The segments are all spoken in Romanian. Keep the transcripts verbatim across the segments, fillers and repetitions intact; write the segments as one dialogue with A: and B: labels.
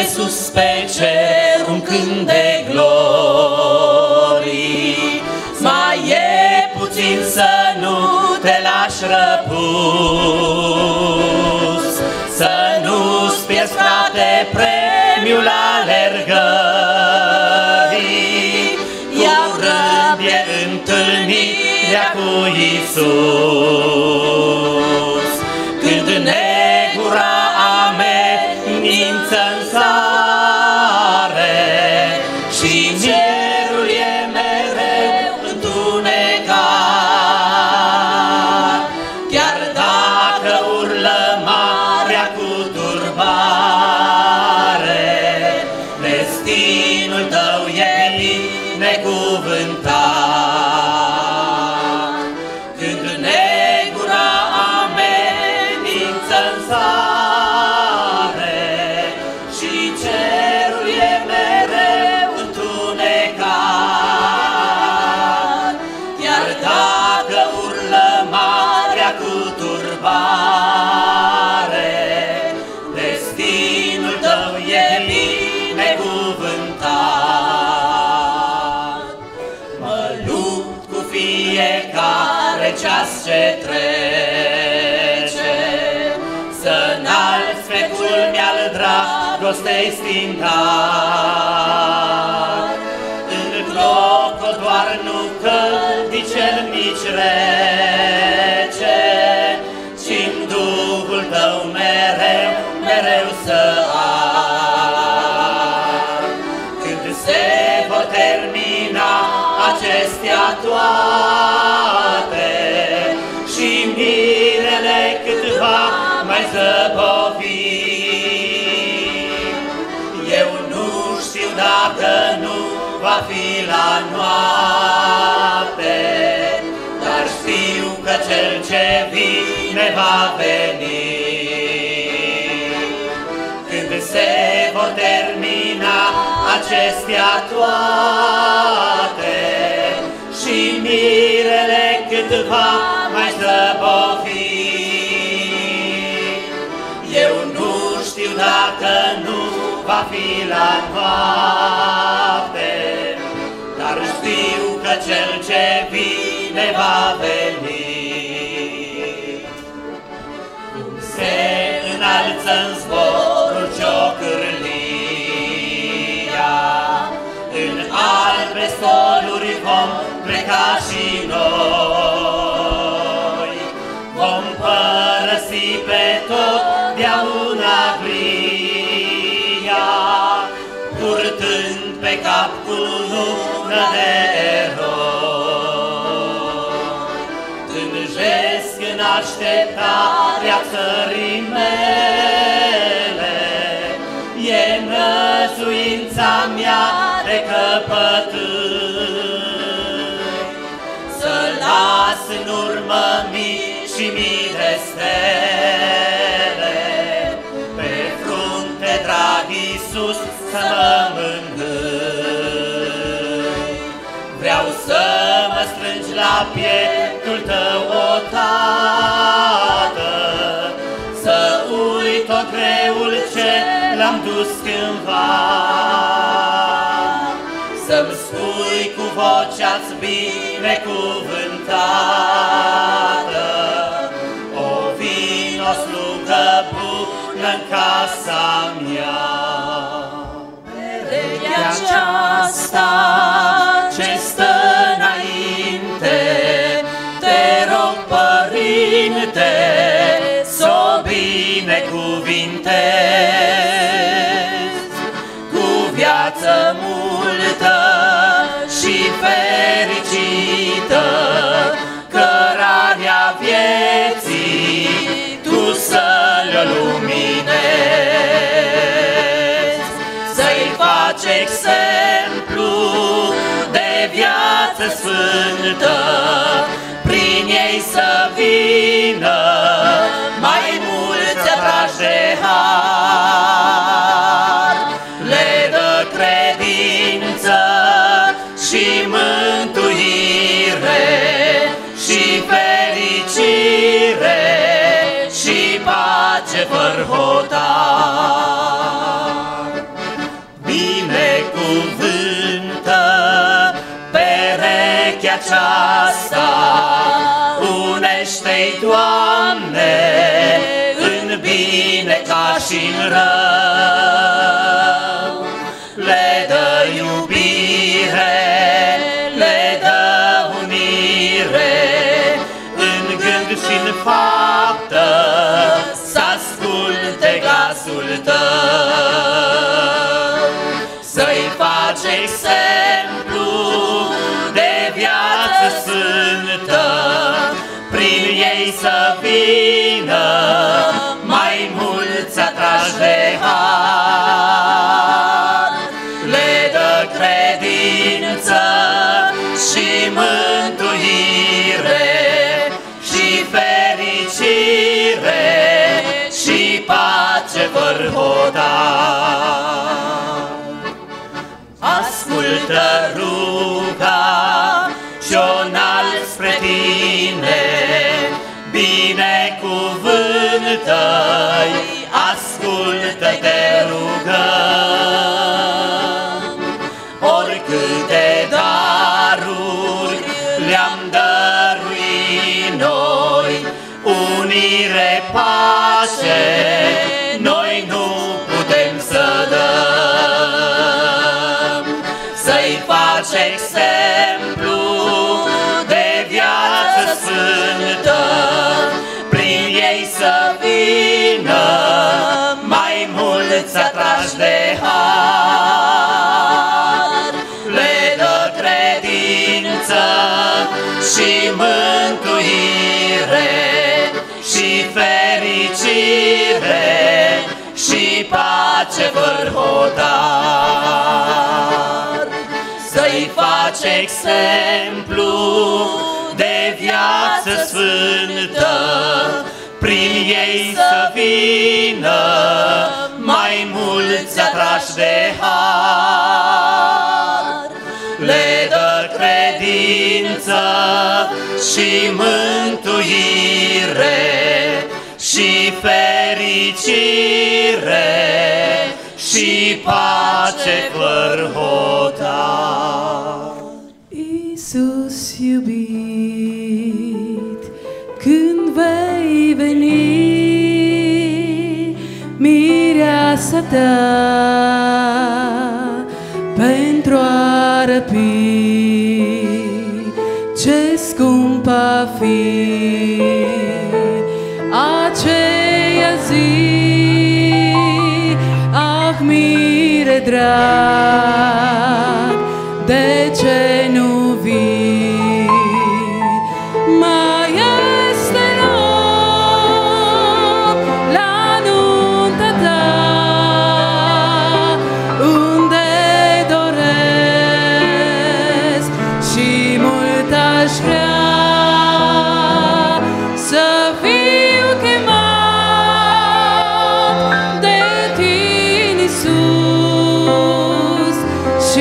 A: sus pe cer un cânt de glorii. Mai e puțin să nu te lași răpus, să nu-ți pierzi, frate, premiul alergării. Curând e întâlnirea cu Iisus, când negura amenință în sare și cerul e mereu întunecat. Chiar dacă urlă marea cu turbare, destinul tău e binecuvântat. Când negura amenință în sare și cerul e mereu întunecat, chiar dacă urlă marea cu turbare, destinul tău e binecuvântat. Mă lupt cu fiecare ceas ce trece, să înalți pe culmea-l dragostei stindat. În clocot doar nu căldicel nici rece, ci-n Duhul tău mereu, mereu să ard. Când se vor termina acestea toate și mirele cât va mai zăbovi, eu nu știu dacă nu va fi la noapte, dar știu că cel ce vine va veni. Când se vor termina acestea toate și mirele cât va mai zăbovi, eu nu știu dacă nu va fi la noapte, dar știu că cel ce vine va veni. Cum se înalță în zborul ciocârlia, în albe stoluri vom pleca și noi. Vom părăsi pe totdeauna glia, purtând pe cap cunună de eroi. Tânjesc în așteptarea țării mele, e năzuința mea de căpătâi. Să las în urmă mii și mii de stele, pe frunte, drag Iisus, să mă mângâi. Vreau să mă strângi la pieptul tău, o Tată, să uit tot greul ce l-am dus cândva, să-mi spui cu vocea-ți binecuvântată: o vino, slugă bună, în casa mea. Perechea aceasta ce stă înainte, te rog, Părinte, s-o binecuvintezi cu viață multă și fericită, cărarea vieții tu să-l luminezi, să-i faci exemplu de viață sfântă, prin ei să vină mai mulți atrași de har. Le dă credință și mântuire și fericire și pace fără hotar. aceasta, unește-i, Doamne, în bine ca și în rău. Le dă iubire, le dă unire, în gând și-n faptă, să-asculte glasul Tău. Să-i faci exemplu de viață sfântă, prin ei să vină mai mulți atrași de har. Le dă credință și mântuire și fericire și pace fără hotar. Ascultă ruga ce-o înalt spre Tine, binecuvântă-i, ascultă-te, rugăm. Oricâte daruri le-am dăruit noi, unire, pace, noi nu putem să dăm. Să-i faci exemplu de viață sfântă, prin ei să vină mai mulți atrași de har. Le dă credință și mântuire și fericire și pace fără hotar. Să-i faci exemplu de viață sfântă, prin ei să vină mai mulți atrași de har. Le dă credință și mântuire și fericire și pace fără hotar.
B: Iisus iubit, când vei veni, mireasa ta pentru a răpi, ce scump a fi aceea zi. Ah, mire drag, de ce nu vii? Mai este loc la nunta ta, unde doresc și mult aș vrea să fiu chemat de Tine, Iisus,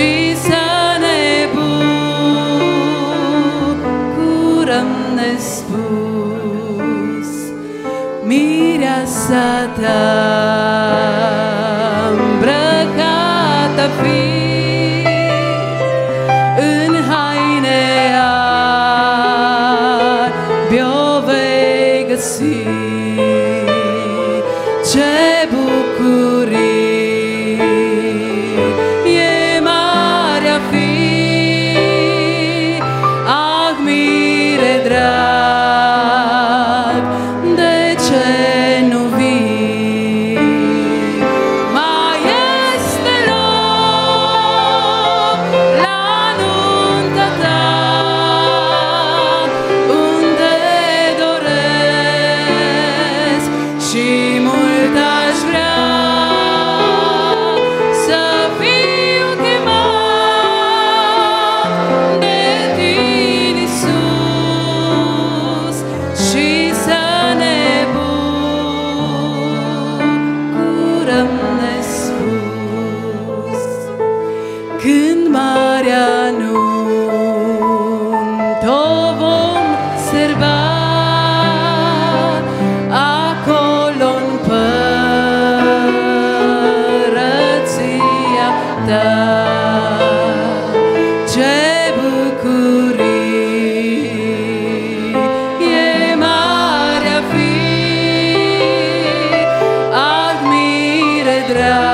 B: vrea,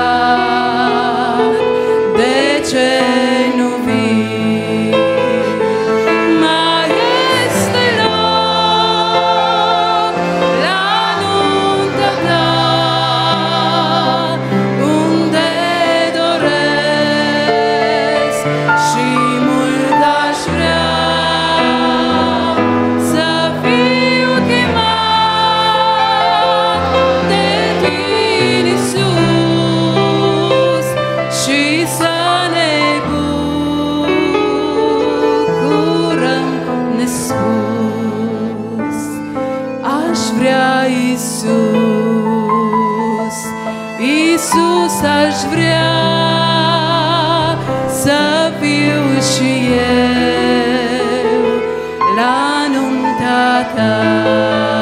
B: de ce nu vii? Mai este loc la nunta ta, unde doresc și mult aș vrea să fiu chemat de tine, Iisus, și să ne bucurăm nespus. Aș vrea, Iisus, Iisus, aș vrea să fiu și eu la nunta ta.